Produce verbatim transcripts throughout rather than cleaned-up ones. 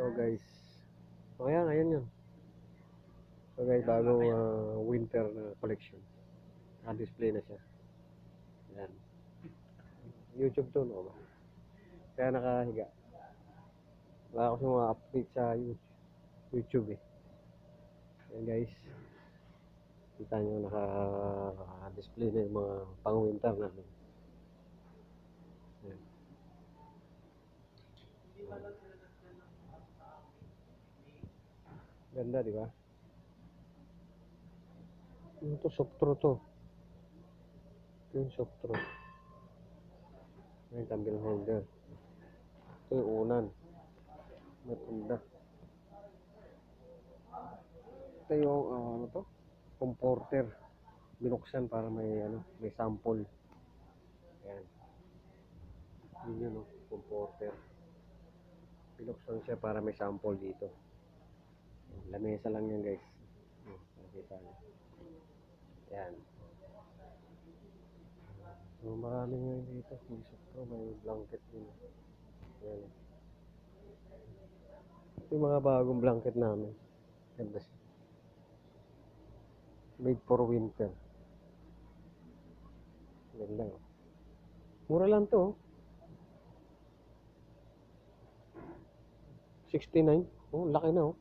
So guys, so kaya ngayon yun. So guys, bagong uh, winter na collection. Na-display na siya. Yan. YouTube to, no? Kaya nakahiga. Wala kasi mga update sa YouTube eh. Yan guys. Kita nyo naka-display na yung mga pang-winter namin. Yan. Ganda, di ba? Yung to, softro to. Ito yung softro. May candle holder. Ito yung unan. Matunda. Ito yung, uh, ano to? Comforter. Binuksan para may, ano, may sample. Ayan. Yun yun, no? Comforter. Binuksan siya para may sample dito. Lamesa lang yan, guys. Nakita niyo. Ayan. So, marami ngayon dito. May softro, may blanket din. Ayan. Ito yung mga bagong blanket namin. Ganda siya. Made for winter. Ganda, oh. Mura lang to, oh. sixty-nine. Oh, laki na, oh.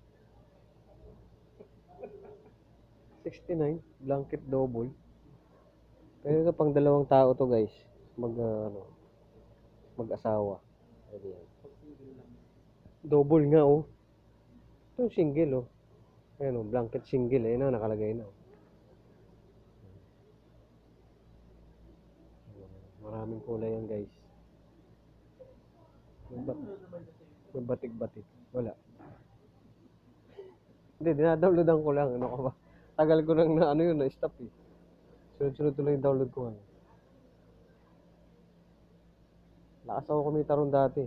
sixty-nine. Blanket double. Pero ito pang dalawang tao to, guys. Mag, uh, ano, mag-asawa. Ayan. Double nga, oh. Ito yung single, oh. Ayan, oh. Blanket single. Ayan na, nakalagay na, oh. Maraming kulay yan, guys. May batik-batik. Wala. Hindi, dinadownloadan ko lang. Ano ka ba? Tagal ko lang na ano yun, na-stop eh. Sunod-sunod tuloy yung download ko ngayon. Lakas ako kumita ron dati.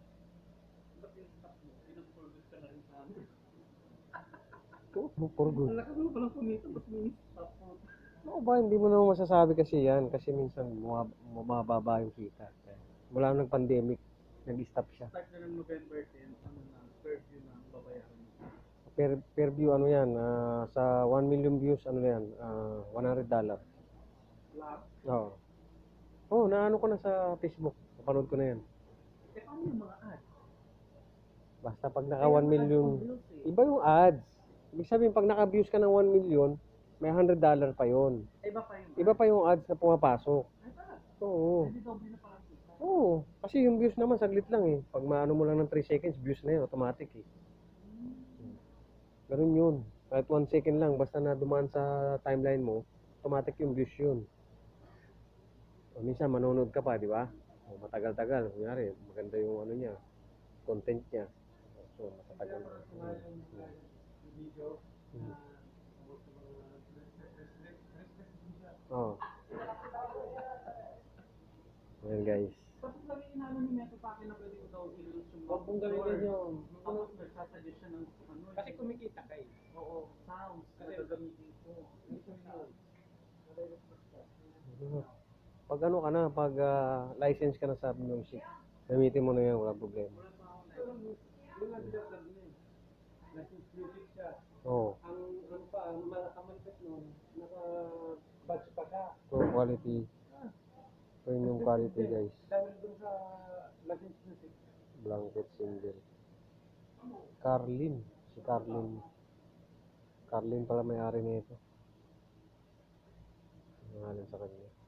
Oo, for good. Malakas mo palang kumita, ba't mini-stop mo? Oo ba, hindi mo naman masasabi kasi yan. Kasi minsan mababa yung kita. Wala nang pandemic, nag-stop siya. Start na ng November tenth, ano na, per view na babayaran mo. Per, per view, ano yan, uh, sa one million views, ano yan, uh, one hundred dollars. Lahat? Oo. Oo, naano ko na sa Facebook. Napanood ko na yan. Eh, paano yung mga ads? Basta pag naka one million, iba yung ads. Ibig sabihin, pag naka-views ka ng one million, may one hundred dollars pa yon. Iba pa yung Iba pa yung ads na pumapasok. Ay, ba? Oo. Hindi doble na parang kita. Oo. Kasi yung views naman, saglit lang eh. Pag maano mo lang ng three seconds, views na yun, automatic eh. Ganun yun. Kahit one second lang, basta na dumaan sa timeline mo, automatic yung views yun. O, minsan manonood ka pa, di ba? O, matagal-tagal. Kunyari, maganda yung ano niya, content niya. So, matagal na. Video. Oo. Ayan guys. Tapos lagi inaano ni Meto sa akin na pwede ko daw i-lose yung Huwag mong gamitin yun. Tapos nagsasuggest siya ng ano. Kasi kumikita ka eh. Oo, sounds. Kasi gagamitin ko. Pag ano ka na, pag uh, license ka na sa music, gamitin mo na yan, wala problema. License music siya. Oo. Ang ano pa, ang manifest nun, naka-badge pa siya. So, quality. Ito yun yung quality guys. Dahil dun sa license music. Blanket single. Carlin. Si Carlin. Carlin pala may-ari nito. Nangalan sa kanya.